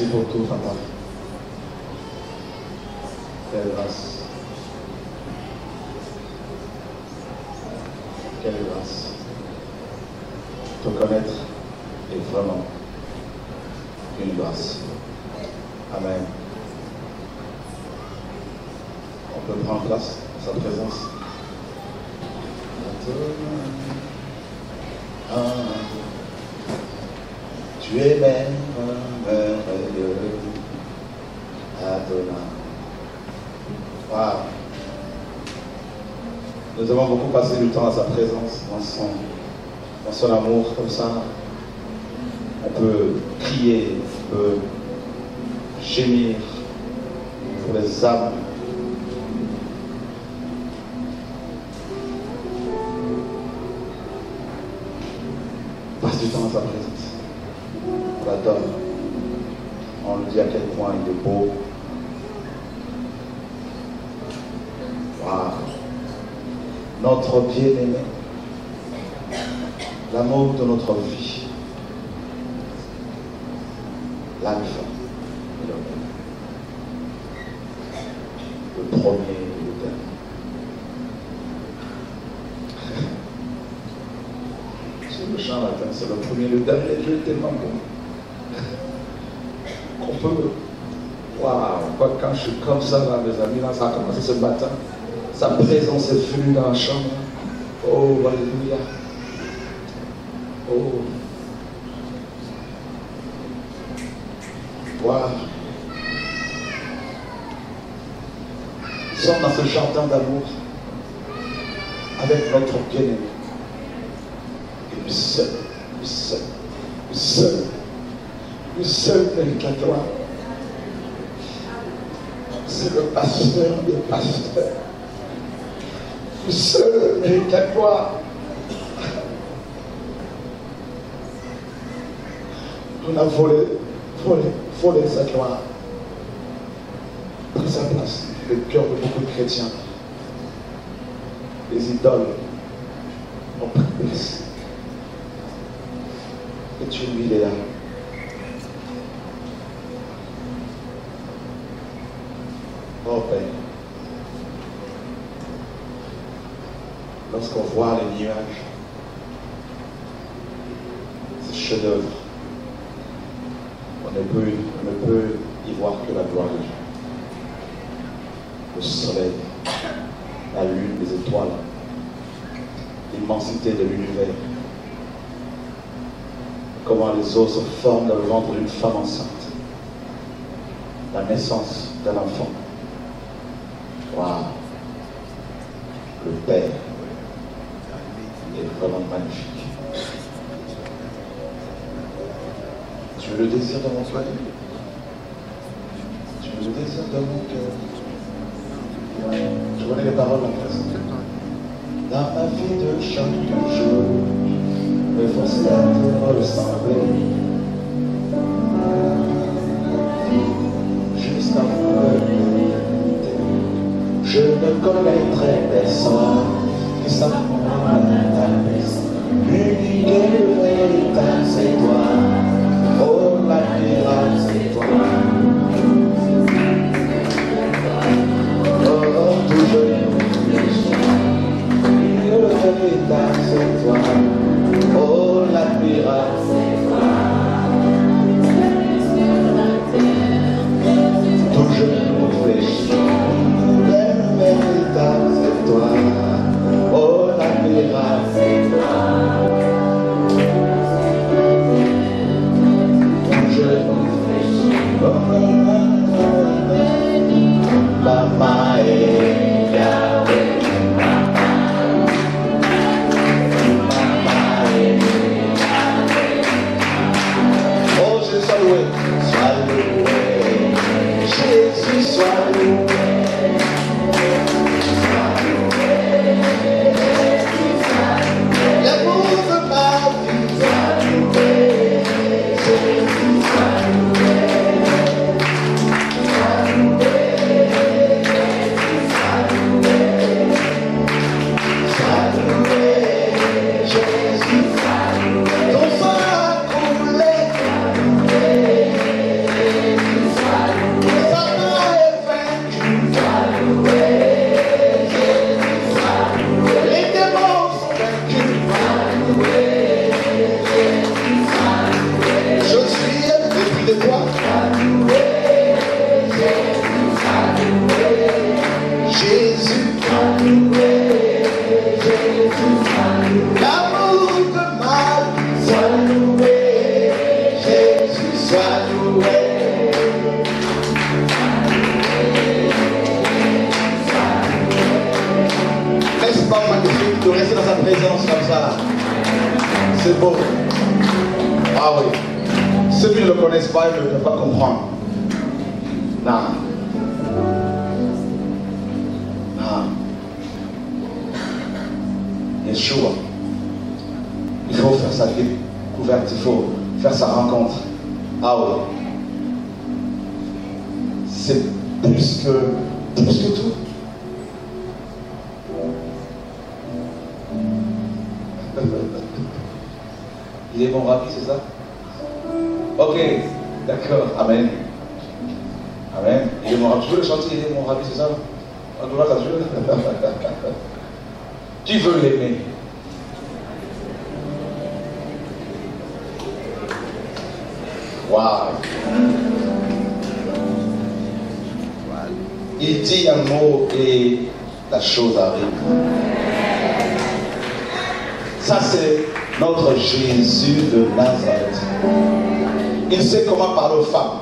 Merci pour tout, Papa. Quelle grâce. Quelle grâce. Te connaître est vraiment une grâce. Amen. On peut prendre place à sa présence. Tu es merveilleux, Adonai. Wow. Nous avons beaucoup passé du temps à sa présence, dans son amour, comme ça. On peut crier, on peut gémir pour les âmes. Passe du temps à sa présence. On l'adore. On lui dit à quel point il est beau. Wow. Notre bien-aimé. L'amour de notre vie. L'alpha et l'oméga. Le premier et le dernier. C'est le chant latin, c'est le premier et le dernier. Dieu est tellement bon. Qu'on peut. Waouh! Quand je suis comme ça, là, mes amis, là, ça a commencé ce matin. Sa présence est venue dans la chambre. Oh, alléluia. Oh. Wow. Nous sommes dans ce jardin d'amour avec notre bien-aimé. Et lui seul, lui seul, lui seul, lui seul mérite la gloire. C'est le pasteur des pasteurs. Lui seul mérite la gloire. On a volé sa gloire. Pris sa place, le cœur de beaucoup de chrétiens. Les idoles ont pris place. Et tu lui, il est là. Oh Père. Lorsqu'on voit les nuages, ces chefs-d'œuvre, on ne peut y voir que la gloire de Dieu. Le soleil, la lune, les étoiles, l'immensité de l'univers. Comment les eaux se forment dans le ventre d'une femme enceinte. La naissance d'un enfant. Waouh! Le Père est vraiment magnifique. Tu veux le désir de mon cœur? Tu veux le désir de mon cœur? Je connais les paroles en place. Dans ma vie de chaque jour, me forcer à te ressembler. Juste avant l'éternité, je ne connaîtrai personne qui s'apprend ta personne. L'unique et le véritable, c'est toi. Oh, l'admirable, c'est toi. Oh, toujours le véritable, c'est toi. Oh, l'admirable, c'est toi. Toujours fléchi. Le véritable, c'est toi. Oh, l'admirable, c'est toi. Mama et Yahweh, Mama et Yahweh. Oh Jésus, sois loué, sois loué, Jésus, sois loué, sois loué, Jésus, sois loué, l'amour de ma vie, sois loué, Jésus, sois loué. Ton sang a coulé, c'est beau. Ah oui. Ceux qui ne le connaissent pas, ils ne peuvent pas comprendre. Non. Non. Yeshua. Il faut faire sa découverte, il faut faire sa rencontre. Ah oui. C'est plus que tout. Il est mon rabbi, c'est ça? Ok, d'accord, amen. Amen. Il est mon rabbi. Tu veux le chanter, il est mon rabbi, c'est ça? Gloire à Dieu. Qui veut l'aimer? Waouh. Il dit un mot et la chose arrive. Ça, c'est notre Jésus de Nazareth. Il sait comment parler aux femmes.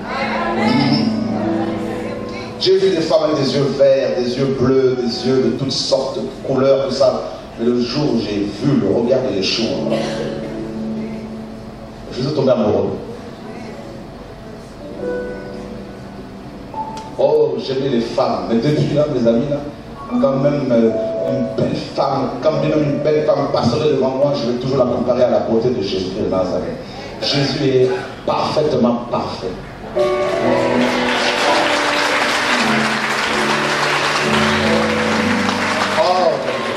J'ai vu des femmes avec des yeux verts, des yeux bleus, des yeux de toutes sortes de couleurs, tout ça. Mais le jour où j'ai vu le regard de Yeshua, je suis tombé amoureux. Oh, j'aimais les femmes. Mais depuis là, mes amis, là, quand même une belle femme, quand même une belle femme passerait devant moi, je vais toujours la comparer à la beauté de Jésus de Nazareth. Jésus est parfaitement parfait. Oh,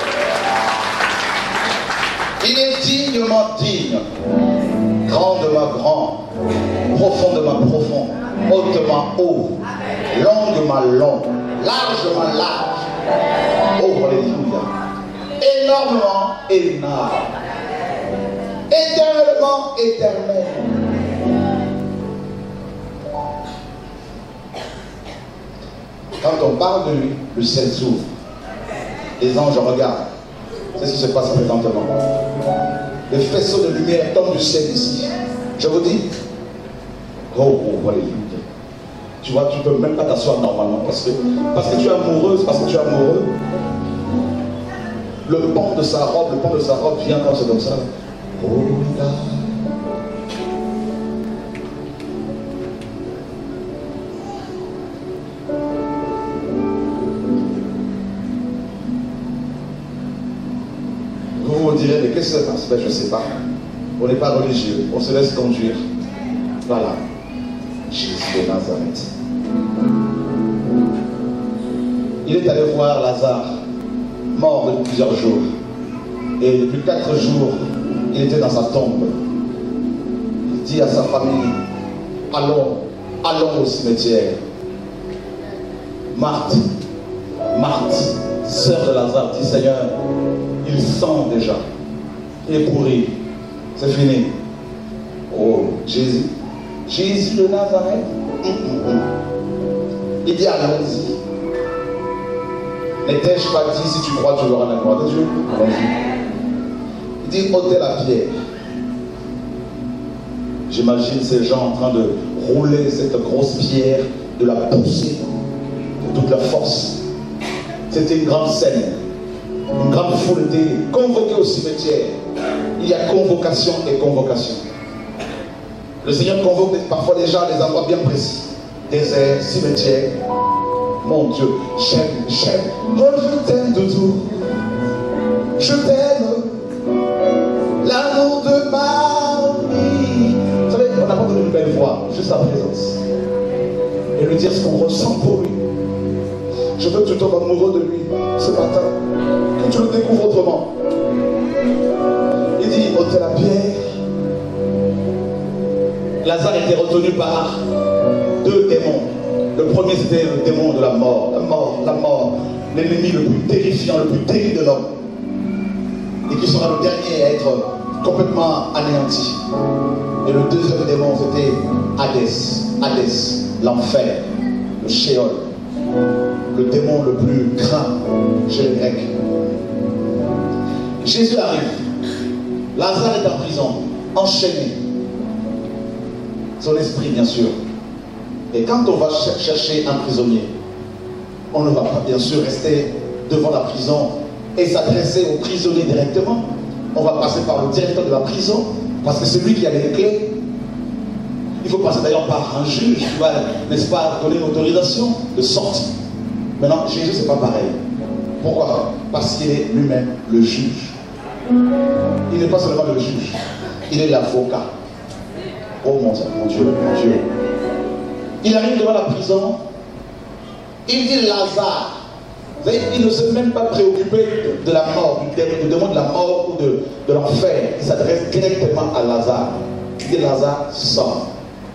il est dignement digne, grandement grand, profondément profond, hautement haut, longuement long, largement large. Oh, alléluia. Énormément énorme. Éternellement éternel. Quand on parle de lui, le ciel s'ouvre. Les anges regardent. C'est ce qui se passe présentement. Les faisceaux de lumière tombent du ciel ici. Je vous dis. Oh, alléluia. Tu vois, tu ne peux même pas t'asseoir normalement parce que tu es amoureuse, parce que tu es amoureux. Le pan de sa robe vient comme ça. Oh, vous vous direz, mais qu'est-ce que c'est? Ben, je ne sais pas. On n'est pas religieux, on se laisse conduire. Voilà. Jésus de Nazareth. Il est allé voir Lazare, mort depuis plusieurs jours. Et depuis 4 jours, il était dans sa tombe. Il dit à sa famille, allons au cimetière. Marthe, sœur de Lazare, dit, Seigneur, il sent déjà. Il est pourri. C'est fini. Oh, Jésus de Nazareth. Il dit, allons-y. N'étais-je pas dit, si tu crois, tu auras la gloire de Dieu? Allons-y. Il dit, ôtez la pierre. J'imagine ces gens en train de rouler cette grosse pierre, de la pousser de toute leur force. C'était une grande scène. Une grande foule était convoquée au cimetière. Il y a convocation et convocation. Le Seigneur convoque parfois des gens à des endroits bien précis. Désert, cimetière. Mon Dieu, j'aime. Oh, je t'aime, Doudou. Je t'aime. L'amour de ma vie. Vous savez, on n'a pas besoin d'une belle voix, juste sa présence. Et lui dire ce qu'on ressent pour lui. Je veux que tu tombes amoureux de lui ce matin. Que tu le découvres autrement. Il dit, ôtez la pierre. Lazare était retenu par 2 démons. Le premier, c'était le démon de la mort. La mort. L'ennemi le plus terrifiant, le plus terrible de l'homme. Et qui sera le dernier à être complètement anéanti. Et le deuxième démon, c'était Hadès, l'enfer, le Sheol. Le démon le plus craint chez les Grecs. Jésus arrive. Lazare est en prison, enchaîné. Son esprit, bien sûr. Et quand on va chercher un prisonnier, on ne va pas bien sûr rester devant la prison et s'adresser au prisonnier directement. On va passer par le directeur de la prison, parce que c'est lui qui a les clés. Il faut passer d'ailleurs par un juge qui va, n'est-ce pas, donner une autorisation de sortie. Maintenant, Jésus, c'est pas pareil. Pourquoi? Parce qu'il est lui-même le juge. Il n'est pas seulement le juge, il est l'avocat. Oh mon Dieu, mon Dieu, mon Dieu. Il arrive devant la prison, il dit Lazare. Vous voyez, il ne s'est même pas préoccupé de la mort, du démon de la mort ou de l'enfer. Il s'adresse directement à Lazare. Il dit Lazare, sort.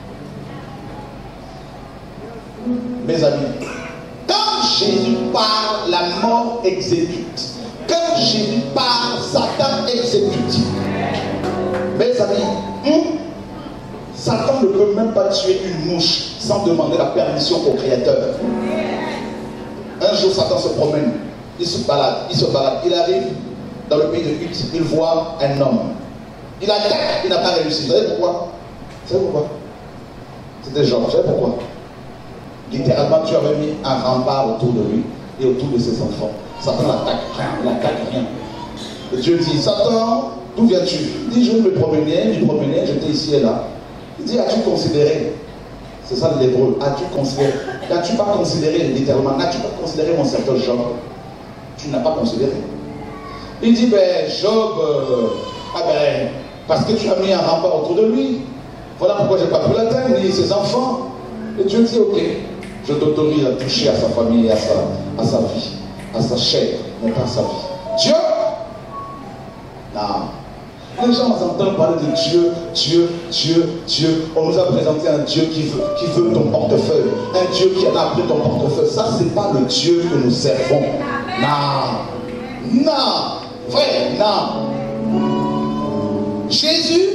Mes amis, quand Jésus parle, la mort exécute. Quand Jésus parle, Satan exécute. Mes amis, Satan ne peut même pas tuer une mouche sans demander la permission au Créateur. Un jour, Satan se promène, il se balade, il arrive dans le pays de Hut, il voit un homme. Il attaque, il n'a pas réussi. Vous savez pourquoi? Vous savez pourquoi? C'était Jean, vous savez pourquoi? Littéralement, Dieu avait mis un rempart autour de lui et autour de ses enfants. Satan l'attaque, rien, il n'attaque rien. Et Dieu dit, Satan, d'où viens-tu? Il dit, je me promenais, j'étais ici et là. Il dit, as-tu considéré? C'est ça l'hébreu. As-tu considéré? N'as-tu pas considéré, littéralement, n'as-tu pas considéré mon serviteur Job? Tu n'as pas considéré. Il dit, ben Job, parce que tu as mis un rempart autour de lui. Voilà pourquoi je n'ai pas pu l'atteindre, ni ses enfants. Et Dieu dit, ok, je t'autorise à toucher à sa famille, à sa vie, à sa chair, mais pas à sa vie. Dieu? Non. Les gens entendent parler de Dieu. On nous a présenté un Dieu qui veut ton portefeuille. Un Dieu qui en a pris ton portefeuille. Ça, c'est pas le Dieu que nous servons. Non. Non. Frère, non. Jésus,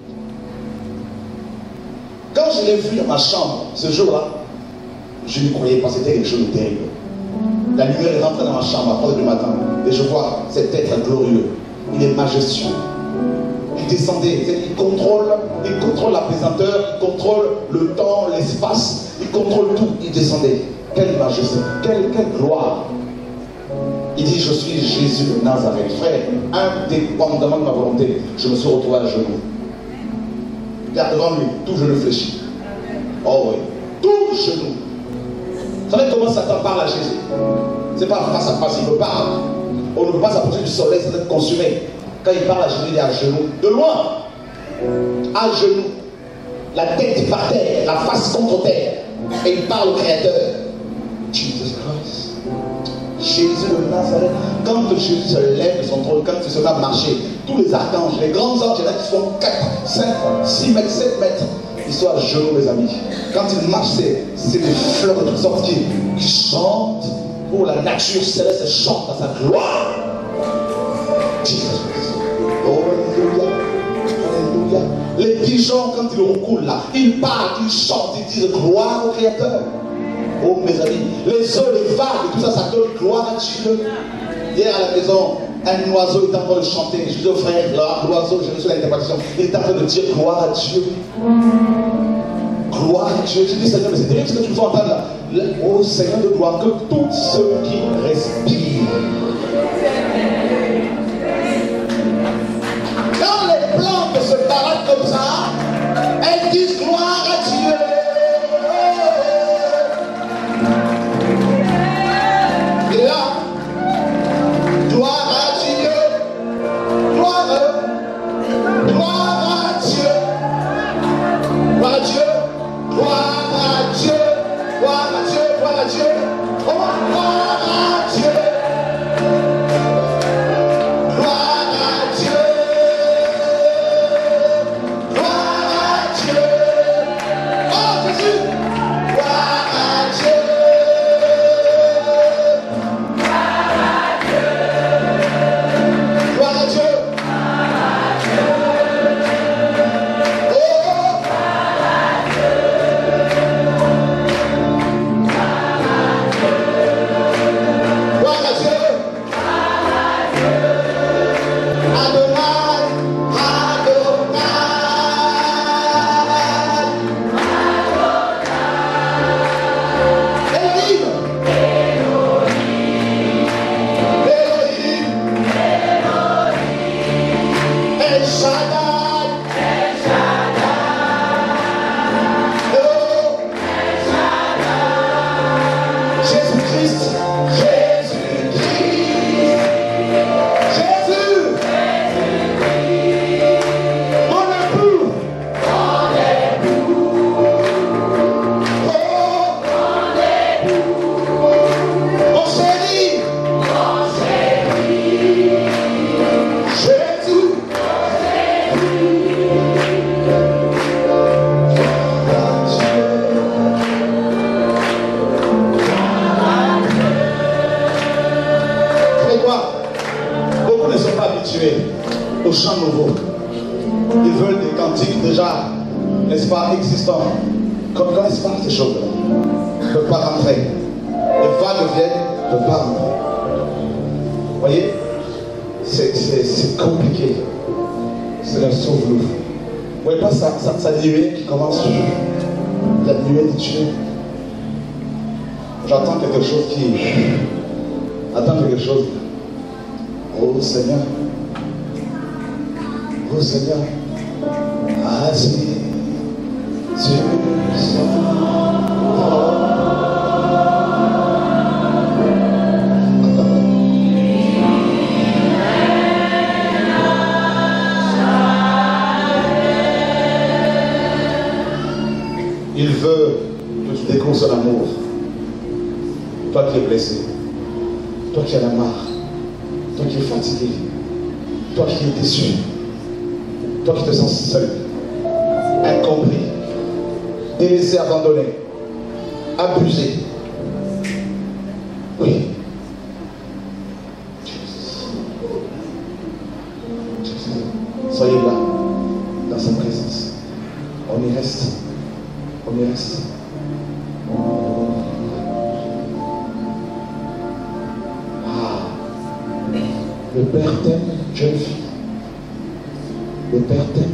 quand je l'ai vu dans ma chambre, ce jour-là, je ne croyais pas, c'était quelque chose de terrible. La lumière est rentrée dans ma chambre à 3h du matin et je vois cet être glorieux. Il est majestueux. Il descendait, il contrôle la pesanteur, il contrôle le temps, l'espace, il contrôle tout, il descendait. Quelle majesté, quelle gloire. Il dit, je suis Jésus de Nazareth. Frère, indépendamment de ma volonté, je me suis retrouvé à genoux. Regarde devant lui, tout genou fléchi. Oh oui, tout genou. Vous savez comment Satan parle à Jésus? C'est pas face à face, il me parle. On ne peut pas s'approcher du soleil sans être consumé. Quand il parle à Jésus, il est à genoux. De loin, à genoux. La tête par terre, la face contre terre. Et il parle au Créateur. Jesus Christ. Jésus de Nazareth. Quand Jésus se lève de son trône, quand il se met à marcher, tous les archanges, les grands anges, il y en a qui font 4, 5, 6 mètres, 7 mètres. Ils sont à genoux, mes amis. Quand il marche, c'est des fleurs de toutes sortes qui chantent. Pour la nature céleste chante à sa gloire. Jesus Christ. Oh, alléluia. Alléluia. Les pigeons, quand ils recoulent là, ils parlent, ils chantent, ils disent gloire au Créateur. Oh, mes amis, les eaux, les vagues, tout ça, ça donne gloire à Dieu. Hier à la maison, un oiseau est en train de chanter. Je dis au frère, l'oiseau, je reçois l'interprétation, il est en train de dire gloire à Dieu. Gloire à Dieu. Je dis, Seigneur, mais c'est terrible ce que tu veux entendre là. Oh Seigneur de gloire, que tous ceux qui respirent. Quand les plantes se baladent comme ça, elles disent gloire à Dieu. Et là, gloire à Dieu, gloire à Dieu, gloire à Dieu, gloire à Dieu, gloire à Dieu, gloire à Dieu, oh, gloire à Dieu, gloire à Dieu, gloire à Dieu, oh Jésus, gloire à Dieu. n'est-ce pas, existant, ne connaissent pas ces choses-là. Ne peuvent pas rentrer. Les vagues viennent, ne peuvent pas rentrer. Vous voyez, c'est compliqué. C'est un sauve-nous. Vous ne voyez pas sa nuée qui commence toujours. La nuée de Dieu. J'entends quelque chose qui... Attends quelque chose. Oh Seigneur. Oh Seigneur. Assis. Tu Il veut que tu découvres son amour. Toi qui es blessé, toi qui en as marre, toi qui es fatigué, toi qui es déçu, toi qui te sens seul, incompris, délaissé, abandonné, abusé. Oui. Soyez là, dans sa présence. On y reste. On y reste. Le Père t'aime, jeune fille. Le Père t'aime.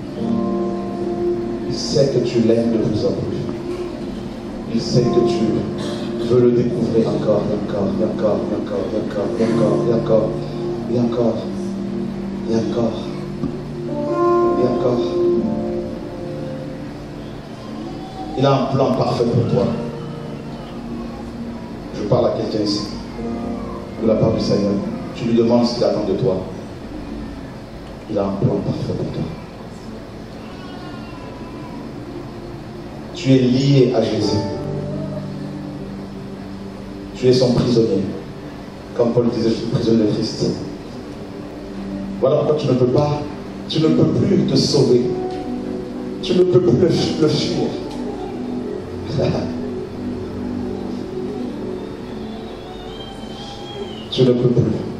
Il sait que tu l'aimes de plus en plus. Il sait que tu veux le découvrir encore, et encore, et encore, et encore, et encore, et encore, et encore, et encore, et encore, et encore. Il a un plan parfait pour toi. Je parle à quelqu'un ici, de la part du Seigneur. Tu lui demandes ce qu'il attend de toi. Il a un plan parfait pour toi. Tu es lié à Jésus. Tu es son prisonnier. Comme Paul disait, je suis prisonnier de Christ. Voilà pourquoi tu ne peux plus te sauver. Tu ne peux plus le fuir. Tu ne peux plus.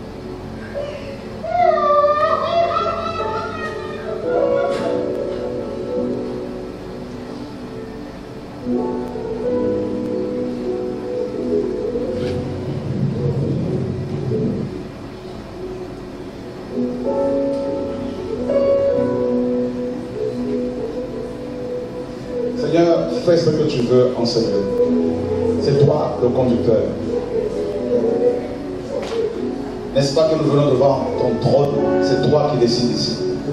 Seigneur, fais ce que tu veux en secret. C'est toi le conducteur. N'est-ce pas que nous venons devant ton trône? C'est toi qui décides ici.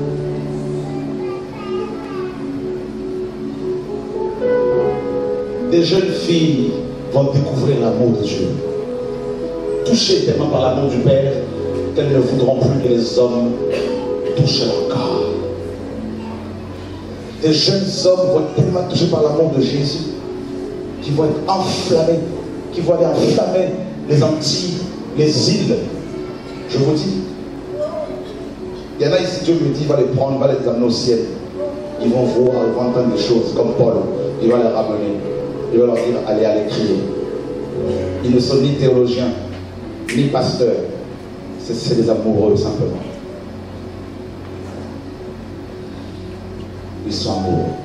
Des jeunes filles vont découvrir l'amour de Dieu. Touchées tellement par l'amour du Père qu'elles ne voudront plus que les hommes touchent leur corps. Des jeunes hommes vont être tellement touchés par l'amour de Jésus qu'ils vont être enflammés, qui vont aller enflammer les Antilles, les îles. Je vous dis, il y en a ici, Dieu me dit, il va les prendre, il va les amener au ciel. Ils vont voir, ils vont entendre des choses comme Paul. Il va les ramener. Il va leur dire, allez crier. Ils ne sont ni théologiens, ni pasteurs. C'est des amoureux, simplement. Ils sont amoureux.